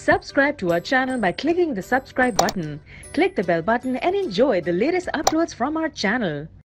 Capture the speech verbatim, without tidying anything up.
Subscribe to our channel by clicking the subscribe button. Click the bell button and enjoy the latest uploads from our channel.